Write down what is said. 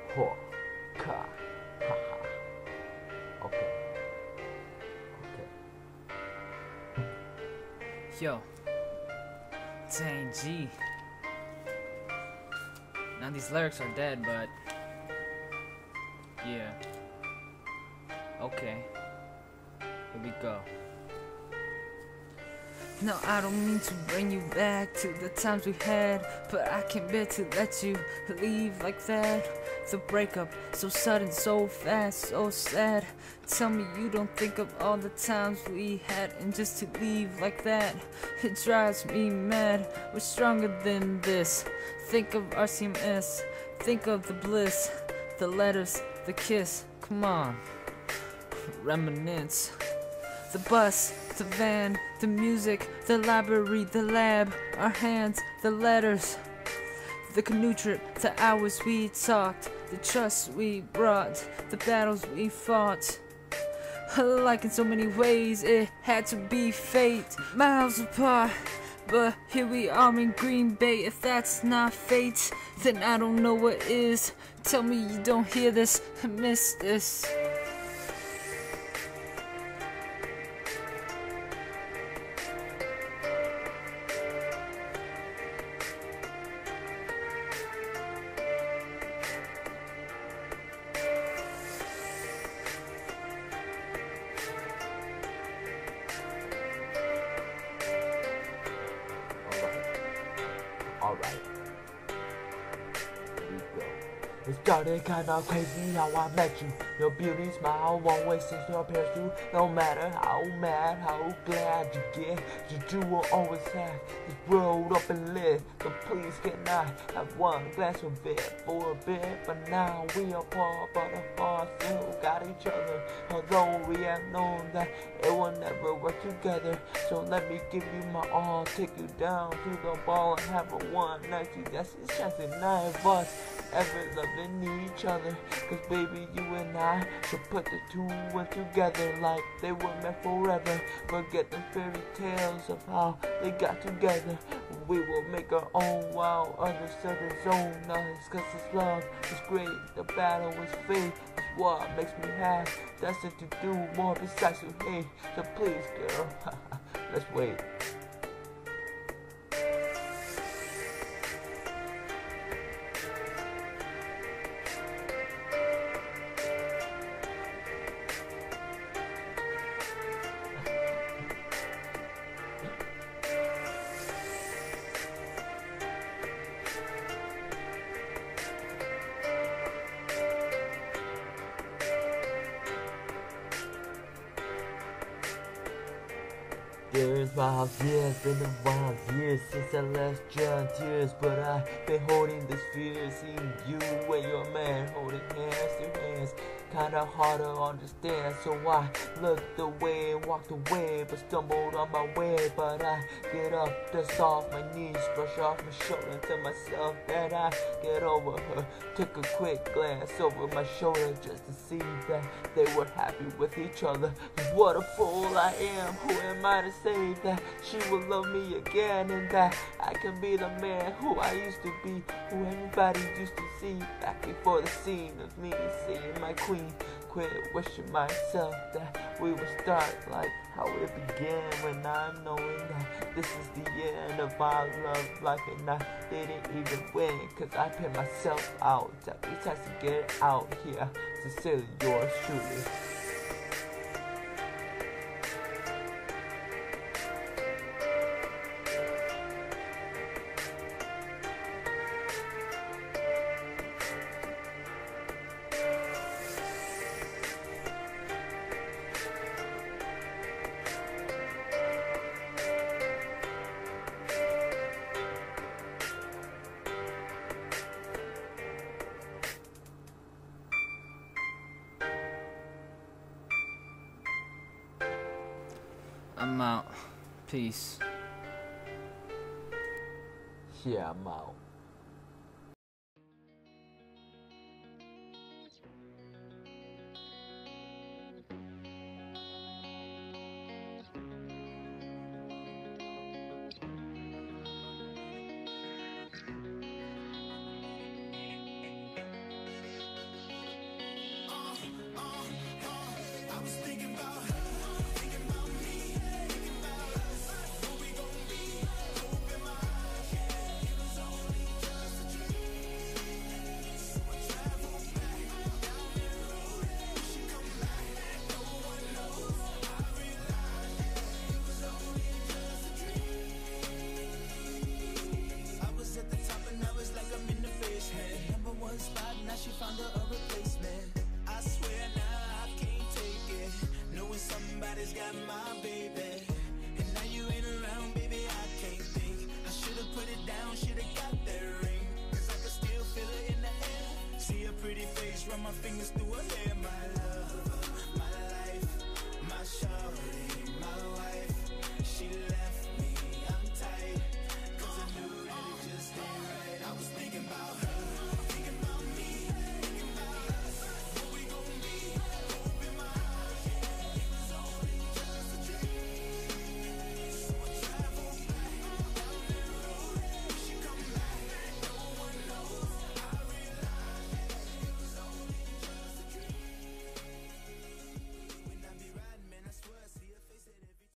C-Houa Kha. Haha. Okay. Yo, dang G. Now these lyrics are dead, but yeah. Okay, here we go. No, I don't mean to bring you back to the times we had, but I can't bear to let you leave like that. The breakup, so sudden, so fast, so sad. Tell me you don't think of all the times we had, and just to leave like that, it drives me mad. We're stronger than this. Think of RCMS, think of the bliss, the letters, the kiss. Come on, Reminense. The bus, the van, the music, the library, the lab, our hands, the letters, the canoe trip, the hours we talked, the trust we brought, the battles we fought. Like in so many ways, it had to be fate. Miles apart, but here we are in Green Bay. If that's not fate, then I don't know what is. Tell me you don't hear this, miss this. Alright. Here we go. It started kinda crazy how I met you. Your beauty smile won't waste since your past you. No matter how mad, how glad you get, you two will always have this world up and lit. So please can I have one glass of it for a bit? But now we are apart, but our hearts still got each other. Although we have known that it will never work together. So let me give you my all, take you down to the ball and have a one night. That's the chance that none of us ever loving each other. Cause baby, you and I should put the two one together like they were meant forever. Forget the fairy tales of how they got together. We will make our own while others set their own us. Cause this love is great, the battle is fate. It's what makes me have destined to do more besides to hate. So please girl, let's wait. There's miles, years, been a while, years since I left John tears. But I've been holding this fear, seeing you and your man holding hands to hands. Kinda hard to understand, so I looked away and walked away, but stumbled on my way. But I get up, dust off my knees, brush off my shoulder, and tell myself that I get over her. Took a quick glance over my shoulder just to see that they were happy with each other. What a fool I am, who am I to say that she will love me again, and that I can be the man who I used to be, who everybody used to see back before the scene of me seeing my queen. Quit wishing myself that we would start like how it began, when I'm knowing that this is the end of our love life, and I didn't even win, cause I put myself out. At least I to get out here. Sincerely yours truly. I'm out. Peace. Yeah, I'm out. got my baby. And now you ain't around, baby, I can't think. I should've put it down, should've got that ring. Cause I can still feel it in the air. See a pretty face, run my fingers through her hair, my love.